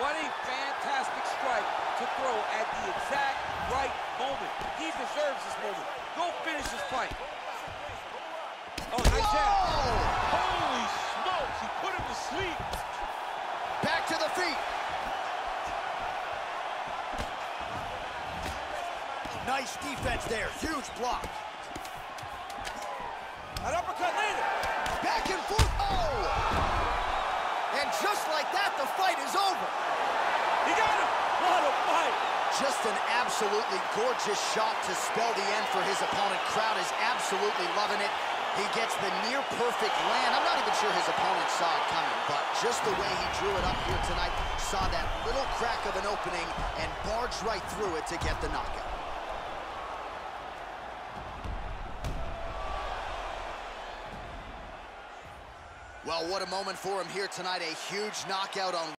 What a fantastic strike to throw at the exact right moment. He deserves this moment. Go finish this fight. Oh, nice jab. Holy smokes, he put him to sleep. Back to the feet. Nice defense there, huge block. An uppercut landed. Back and forth, oh! And just like that, the fight is over. He got him. What a fight. Just an absolutely gorgeous shot to spell the end for his opponent. Crowd is absolutely loving it. He gets the near-perfect land. I'm not even sure his opponent saw it coming, but just the way he drew it up here tonight, saw that little crack of an opening and barged right through it to get the knockout. Well, what a moment for him here tonight. A huge knockout on